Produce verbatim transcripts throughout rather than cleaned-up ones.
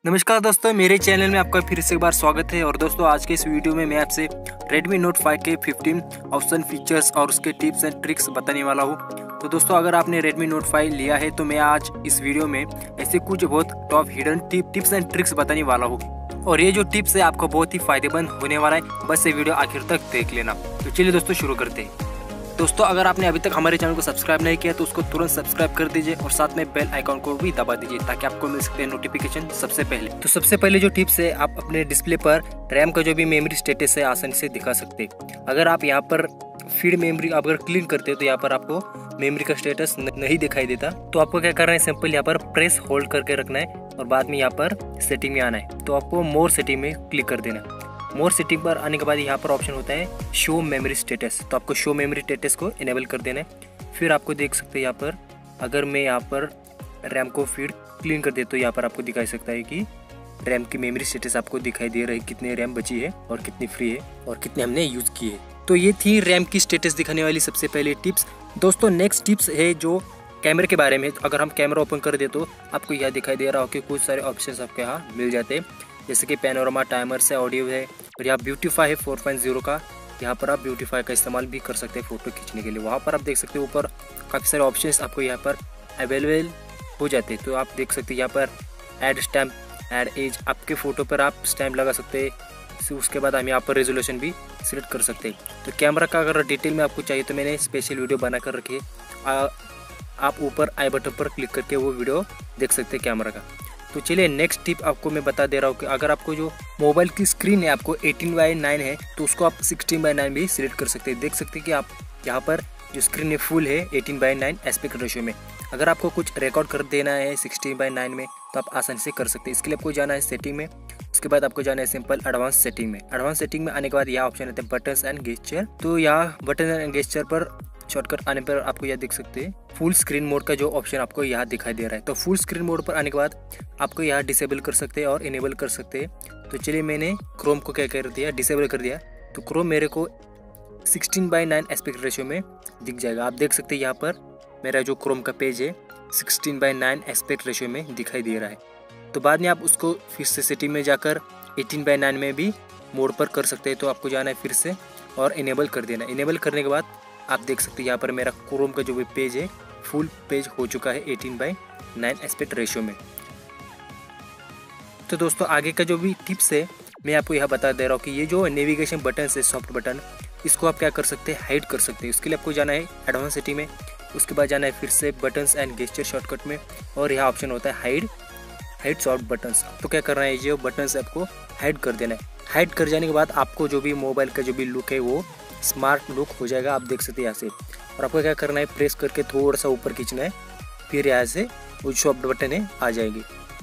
नमस्कार दोस्तों, मेरे चैनल में आपका फिर से एक बार स्वागत है। और दोस्तों आज के इस वीडियो में मैं आपसे Redmi Note फाइव के पंद्रह ऑप्शन फीचर्स और उसके टिप्स एंड ट्रिक्स बताने वाला हूँ। तो दोस्तों अगर आपने Redmi Note फाइव लिया है तो मैं आज इस वीडियो में ऐसे कुछ बहुत top hidden tip tips and tricks बताने वाला हूँ। और ये जो टिप्स है आपको बहुत ही फायदेमंद होने वाला है, बस ये वीडियो आखिर तक देख लेना। तो चलिए दोस्तों शुरू करते हैं। दोस्तों अगर आपने अभी तक हमारे चैनल को सब्सक्राइब नहीं किया तो उसको तुरंत सब्सक्राइब कर दीजिए और साथ में बेल आइकॉन को भी दबा दीजिए ताकि आपको मिल सकते हैं नोटिफिकेशन सबसे पहले। तो सबसे पहले जो टिप्स है, आप अपने डिस्प्ले पर रैम का जो भी मेमोरी स्टेटस है आसानी से दिखा सकते हैं। अगर आप यहाँ पर फीड मेमोरी अगर क्लीन करते हो तो यहाँ पर आपको मेमोरी का स्टेटस नहीं दिखाई देता। तो आपको क्या करना है, सिंपल यहाँ पर प्रेस होल्ड करके रखना है और बाद में यहाँ पर सेटिंग में आना है। तो आपको मोर सेटिंग में क्लिक कर देना है। मोर सेटिंग पर आने के बाद यहाँ पर ऑप्शन होता है शो मेमोरी स्टेटस। तो आपको शो मेमोरी स्टेटस को इनेबल कर देना है। फिर आपको देख सकते हैं यहाँ पर अगर मैं यहाँ पर रैम को फीड क्लीन कर दे तो यहाँ पर आपको दिखाई सकता है कि रैम की मेमोरी स्टेटस आपको दिखाई दे रही है, कितने रैम बची है और कितनी फ्री है और कितने हमने यूज़ किए है। तो ये थी रैम की स्टेटस दिखाने वाली सबसे पहले टिप्स। दोस्तों नेक्स्ट टिप्स है जो कैमरे के बारे में। अगर हम कैमरा ओपन कर दे तो आपको यह दिखाई दे रहा हो कि कुछ सारे ऑप्शंस आपके यहाँ मिल जाते हैं, जैसे कि पैनोरामा, टाइमर से ऑडियो है और यहाँ ब्यूटीफाई है फोर पॉइंट ज़ीरो का। यहाँ पर आप ब्यूटीफाई का इस्तेमाल भी कर सकते हैं फोटो खींचने के लिए। वहाँ पर आप देख सकते हैं ऊपर काफ़ी सारे ऑप्शंस आपको यहाँ पर अवेलेबल हो जाते हैं। तो आप देख सकते हैं यहाँ पर ऐड स्टैम्प, ऐड एज, आपके फ़ोटो पर आप स्टैम्प लगा सकते हैं। उसके बाद हम यहाँ पर रेजोल्यूशन भी सिलेक्ट कर सकते हैं। तो कैमरा का अगर डिटेल में आपको चाहिए तो मैंने स्पेशल वीडियो बना कर रखी है, आप ऊपर आई बटन पर क्लिक करके वो वीडियो देख सकते हैं कैमरा का। तो चलिए नेक्स्ट टिप आपको मैं बता दे रहा हूँ कि अगर आपको जो मोबाइल की स्क्रीन है आपको एटीन बाई नाइन है तो उसको आप सिक्सटीन बाई नाइन भी सिलेक्ट कर सकते हैं। देख सकते हैं कि आप यहाँ पर जो स्क्रीन है फुल है eighteen by nine aspect ratio में। अगर आपको कुछ रिकॉर्ड कर देना है सिक्सटीन बाई नाइन में तो आप आसानी से कर सकते हैं। इसके लिए आपको जाना है सेटिंग में, उसके बाद आपको जाना है सिंपल एडवांस सेटिंग में। एडवांस सेटिंग में आने के बाद यहाँ ऑप्शन आता है बटन्स एंड गेस्चर। तो यहाँ बटन एंड गेस्चर पर शॉर्टकट आने पर आपको यह दिख सकते हैं फुल स्क्रीन मोड का जो ऑप्शन आपको यहाँ दिखाई दे रहा है। तो फुल स्क्रीन मोड पर आने के बाद आपको यहाँ डिसेबल कर सकते हैं और इनेबल कर सकते हैं। तो चलिए मैंने क्रोम को क्या कर दिया, डिसेबल कर दिया। तो क्रोम मेरे को sixteen by nine aspect ratio में दिख जाएगा। आप देख सकते हैं यहाँ पर मेरा जो क्रोम का पेज है sixteen by nine aspect ratio में दिखाई दे रहा है। तो बाद में आप उसको फिर से सेटिंग में जाकर एटीन बाई नाइन में भी मोड पर कर सकते हैं। तो आपको जाना है फिर से और इनेबल कर देना। इनेबल करने के बाद आप देख सकते हैं यहाँ पर मेरा क्रोम का जो भी पेज है फुल पेज हो चुका है eighteen by nine aspect ratio में। तो दोस्तों आगे का जो भी टिप्स है मैं आपको यह बता दे रहा हूँ कि ये जो नेविगेशन बटन है सॉफ्ट बटन, इसको आप क्या कर सकते हैं, हाइड कर सकते हैं। उसके लिए आपको जाना है एडवांस सेटिंग में, उसके बाद जाना है फिर से बटन्स एंड गेस्चर शॉर्टकट में और यहाँ ऑप्शन होता है हाइड हाइड सॉफ्ट बटन्स। तो क्या करना है, ये बटन्स आपको हाइड कर देना है। हाइड कर जाने के बाद आपको जो भी मोबाइल का जो भी लुक है वो स्मार्ट लुक हो जाएगा। आप देख सकते हैं यहाँ से। और आपको क्या करना है, प्रेस करके थोड़ा सा ऊपर खींचना है, फिर यहाँ से वो सॉफ्ट बटन है आ जाएगी।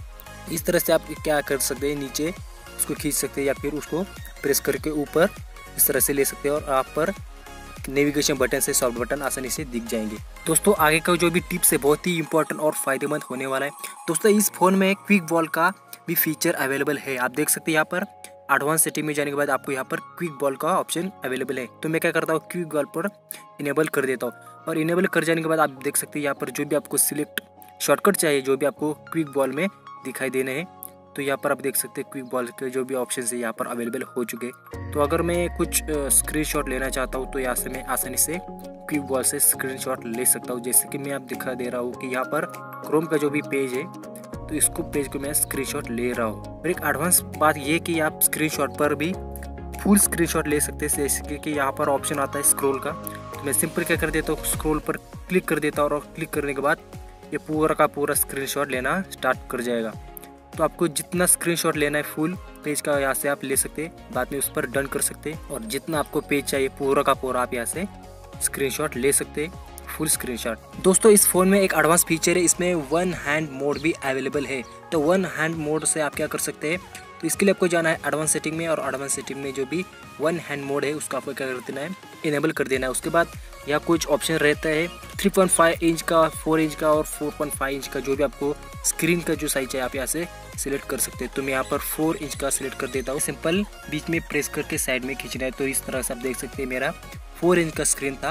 इस तरह से आप क्या कर सकते हैं, नीचे उसको खींच सकते हैं या फिर उसको प्रेस करके ऊपर इस तरह से ले सकते हैं और आप पर नेविगेशन बटन से सॉफ्ट बटन आसानी से दिख जाएंगे। दोस्तों आगे का जो भी टिप्स है बहुत ही इंपॉर्टेंट और फायदेमंद होने वाला है। दोस्तों इस फोन में क्विक वॉल का भी फीचर अवेलेबल है। आप देख सकते हैं यहाँ पर एडवांस सेटिंग में जाने के बाद आपको यहाँ पर क्विक बॉल का ऑप्शन अवेलेबल है। तो मैं क्या करता हूँ, क्विक बॉल पर इनेबल कर देता हूँ और इनेबल कर जाने के बाद आप देख सकते हैं यहाँ पर जो भी आपको सिलेक्ट शॉर्टकट चाहिए, जो भी आपको क्विक बॉल में दिखाई देने हैं, तो यहाँ पर आप देख सकते हैं क्विक बॉल के जो भी ऑप्शन है यहाँ पर अवेलेबल हो चुके हैं। तो अगर मैं कुछ स्क्रीनशॉट लेना चाहता हूँ तो यहाँ से मैं आसानी से क्विक बॉल से स्क्रीनशॉट ले सकता हूँ। जैसे कि मैं आप दिखा दे रहा हूँ कि यहाँ पर क्रोम का जो भी पेज है तो इसको पेज को मैं स्क्रीनशॉट ले रहा हूँ। और एक एडवांस बात ये कि आप स्क्रीनशॉट पर भी फुल स्क्रीनशॉट ले सकते हैं। जैसे कि यहाँ पर ऑप्शन आता है स्क्रॉल का, तो मैं सिंपल क्या कर देता हूँ, स्क्रॉल पर क्लिक कर देता हूँ और क्लिक करने के बाद ये पूरा का पूरा स्क्रीनशॉट लेना स्टार्ट कर जाएगा। तो आपको जितना स्क्रीनशॉट लेना है फुल पेज का यहाँ से आप ले सकते हैं, बाद में उस पर डन कर सकते हैं और जितना आपको पेज चाहिए पूरा का पूरा आप यहाँ से स्क्रीनशॉट ले सकते हैं, फुल स्क्रीनशॉट। दोस्तों इस फोन में एक एडवांस फीचर है, इसमें वन हैंड मोड भी अवेलेबल है। तो वन हैंड मोड से आप क्या कर सकते हैं, तो इसके लिए आपको जाना है एडवांस सेटिंग में और एडवांस सेटिंग में जो भी वन हैंड मोड है उसको आपको क्या कर देना है, इनेबल कर देना है। उसके बाद यहाँ कुछ ऑप्शन रहता है थ्री पॉइंट फाइव इंच का, फोर इंच का और फोर पॉइंट फाइव इंच का, जो भी आपको स्क्रीन का जो साइज है आप यहाँ से सिलेक्ट कर सकते हैं। तो मैं यहाँ पर फोर इंच का सिलेक्ट कर देता हूँ। सिंपल बीच में प्रेस करके साइड में खींचना है। तो इस तरह से आप देख सकते हैं मेरा फोर इंच का स्क्रीन था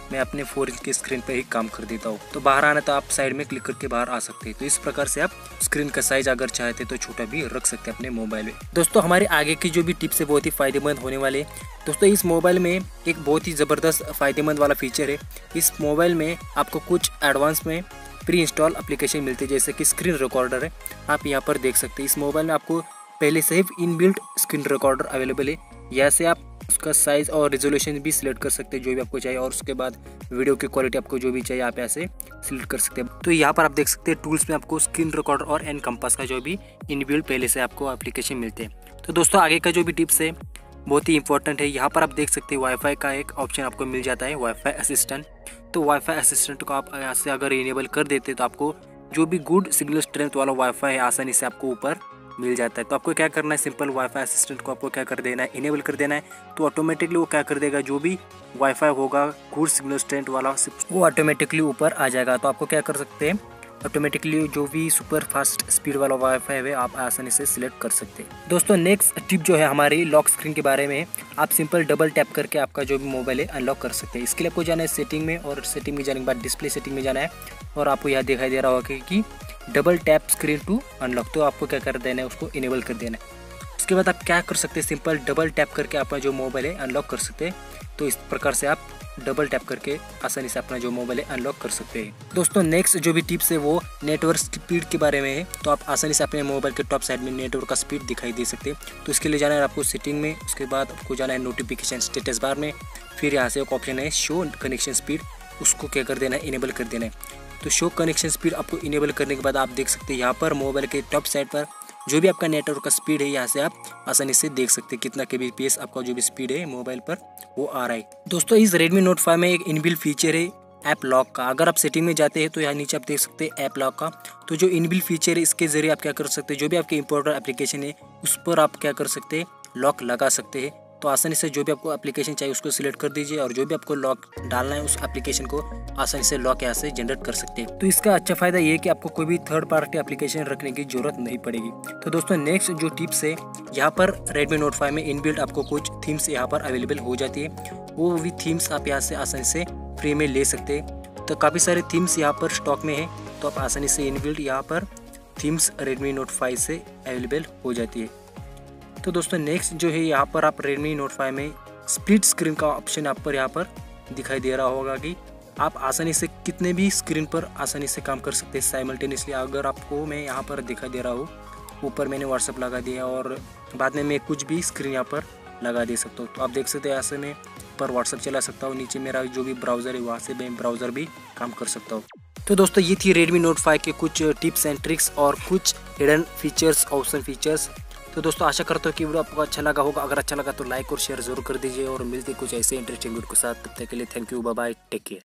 मैं अपने फोर इंच की स्क्रीन पे ही काम कर देता हूँ। तो बाहर आना तो आप साइड में क्लिक करके बाहर आ सकते हैं। तो इस प्रकार से आप स्क्रीन का साइज अगर चाहते तो छोटा भी रख सकते हैं अपने मोबाइल में। दोस्तों हमारे आगे की जो भी टिप्स है बहुत ही फायदेमंद होने वाले। दोस्तों इस मोबाइल में एक बहुत ही ज़बरदस्त फायदेमंद वाला फीचर है। इस मोबाइल में आपको कुछ एडवांस में प्री इंस्टॉल एप्लीकेशन मिलती है, जैसे कि स्क्रीन रिकॉर्डर है। आप यहाँ पर देख सकते हैं इस मोबाइल में आपको पहले से ही इनबिल्ट स्क्रीन रिकॉर्डर अवेलेबल है। यहाँ से आप उसका साइज़ और रेजोल्यूशन भी सिलेक्ट कर सकते हैं जो भी आपको चाहिए, और उसके बाद वीडियो की क्वालिटी आपको जो भी चाहिए आप ऐसे सिलेक्ट कर सकते हैं। तो यहाँ पर आप देख सकते हैं टूल्स में आपको स्क्रीन रिकॉर्डर और एनकंपास का जो भी इनबिल्ट पहले से आपको एप्लीकेशन मिलते हैं। तो दोस्तों आगे का जो भी टिप्स है बहुत ही इंपॉर्टेंट है। यहाँ पर आप देख सकते हैं वाईफाई का एक ऑप्शन आपको मिल जाता है, वाईफाई असिस्टेंट। तो वाईफाई असिस्टेंट को आप यहाँ से अगर इनेबल कर देते तो आपको जो भी गुड सिग्नल स्ट्रेंथ वाला वाईफाई है आसानी से आपको ऊपर मिल जाता है। तो आपको क्या करना है, सिंपल वाईफाई असिस्टेंट को आपको क्या कर देना है, इनेबल कर देना है। तो ऑटोमेटिकली वो क्या कर देगा, जो भी वाईफाई होगा गुड सिग्नल स्ट्रेंथ वाला वो ऑटोमेटिकली ऊपर आ जाएगा। तो आपको क्या कर सकते हैं, ऑटोमेटिकली जो भी सुपर फास्ट स्पीड वाला वाईफाई है आप आसानी से सिलेक्ट कर सकते हैं। दोस्तों नेक्स्ट टिप जो है हमारी लॉक स्क्रीन के बारे में, आप सिंपल डबल टैप करके आपका जो भी मोबाइल है अनलॉक कर सकते हैं। इसके लिए आपको जाना है सेटिंग में, और सेटिंग में जाने के बाद डिस्प्ले सेटिंग में जाना है, और आपको यहाँ दिखाई दे रहा होगा कि double tap screen to unlock. तो आपको क्या कर देना है, उसको इनेबल कर देना है। उसके बाद आप क्या कर सकते हैं, सिंपल डबल टैप करके अपना जो मोबाइल है अनलॉक कर सकते हैं। तो इस प्रकार से आप डबल टैप करके आसानी से अपना जो मोबाइल है अनलॉक कर सकते हैं। दोस्तों नेक्स्ट जो भी टिप्स है वो नेटवर्क स्पीड के बारे में है। तो आप आसानी से अपने मोबाइल के टॉप साइड में नेटवर्क का स्पीड दिखाई दे सकते हैं। तो इसके लिए जाना है आपको सेटिंग में, उसके बाद आपको जाना है नोटिफिकेशन स्टेटस बार में, फिर यहाँ से एक ऑप्शन है शो कनेक्शन स्पीड, उसको क्या कर देना है, इनेबल कर देना है। तो शो कनेक्शन स्पीड आपको इनेबल करने के बाद आप देख सकते हैं यहाँ पर मोबाइल के टॉप साइड पर जो भी आपका नेटवर्क का स्पीड है यहाँ से आप आसानी से देख सकते हैं कितना के बी पी एस आपका जो भी स्पीड है मोबाइल पर वो आ रहा है। दोस्तों इस Redmi Note फाइव में एक इनबिल्ट फीचर है ऐप लॉक का। अगर आप सेटिंग में जाते हैं तो यहाँ नीचे आप देख सकते हैं ऐप लॉक का। तो जो इनबिल्ट फीचर है इसके जरिए आप क्या कर सकते हैं, जो भी आपके इंपॉर्टेंट एप्लीकेशन है उस पर आप क्या कर सकते हैं, लॉक लगा सकते हैं। तो आसानी से जो भी आपको एप्लीकेशन चाहिए उसको सिलेक्ट कर दीजिए, और जो भी आपको लॉक डालना है उस एप्लीकेशन को आसानी से लॉक यहाँ से जनरेट कर सकते हैं। तो इसका अच्छा फायदा ये है कि आपको कोई भी थर्ड पार्टी एप्लीकेशन रखने की जरूरत नहीं पड़ेगी। तो दोस्तों नेक्स्ट जो टिप्स है, यहाँ पर Redmi Note फाइव में इनबिल्ट आपको कुछ थीम्स यहाँ पर अवेलेबल हो जाती है। वो भी थीम्स आप यहाँ से आसानी से फ्री में ले सकते हैं। तो काफ़ी सारे थीम्स यहाँ पर स्टॉक में है, तो आप आसानी से इनबिल्ट यहाँ पर थीम्स Redmi Note फाइव से अवेलेबल हो जाती है। तो दोस्तों नेक्स्ट जो है यहाँ पर आप Redmi Note फाइव में स्प्लिट स्क्रीन का ऑप्शन आप पर यहाँ पर दिखाई दे रहा होगा कि आप आसानी से कितने भी स्क्रीन पर आसानी से काम कर सकते हैं साइमल्टेनियसली। अगर आपको मैं यहाँ पर दिखाई दे रहा हूँ, ऊपर मैंने व्हाट्सअप लगा दिया और बाद में मैं कुछ भी स्क्रीन यहाँ पर लगा दे सकता हूँ। तो आप देख सकते हैं ऐसे में ऊपर व्हाट्सअप चला सकता हूँ, नीचे मेरा जो भी ब्राउज़र है वहाँ से मैं ब्राउज़र भी काम कर सकता हूँ। तो दोस्तों ये थी Redmi Note फाइव के कुछ टिप्स एंड ट्रिक्स और कुछ हिडन फीचर्स, ऑप्शन फीचर्स। तो दोस्तों आशा करता हूँ कि वीडियो आपको अच्छा लगा होगा। अगर अच्छा लगा तो लाइक और शेयर जरूर कर दीजिए, और मिलते कुछ ऐसे इंटरेस्टिंग वीडियो के साथ। तब तक के लिए thank you, bye bye, take care.